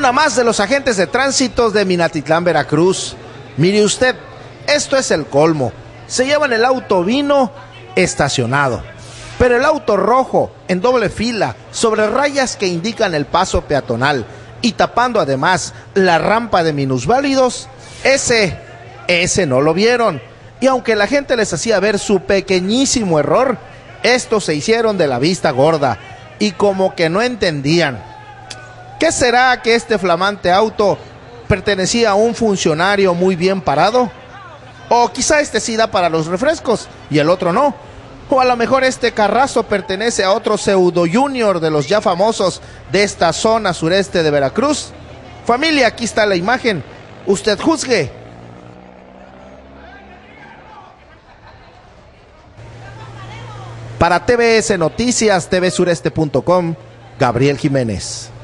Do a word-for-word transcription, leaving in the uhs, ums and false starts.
Una más de los agentes de tránsito de Minatitlán, Veracruz. Mire usted, esto es el colmo. Se llevan el auto vino estacionado, pero el auto rojo en doble fila sobre rayas que indican el paso peatonal y tapando además la rampa de minusválidos, ese, ese no lo vieron. Y aunque la gente les hacía ver su pequeñísimo error, estos se hicieron de la vista gorda y como que no entendían. ¿Qué será que este flamante auto pertenecía a un funcionario muy bien parado? O quizá este sí da para los refrescos y el otro no. O a lo mejor este carrazo pertenece a otro pseudo junior de los ya famosos de esta zona sureste de Veracruz. Familia, aquí está la imagen. Usted juzgue. Para T V S Noticias, T V sureste punto com, Gabriel Jiménez.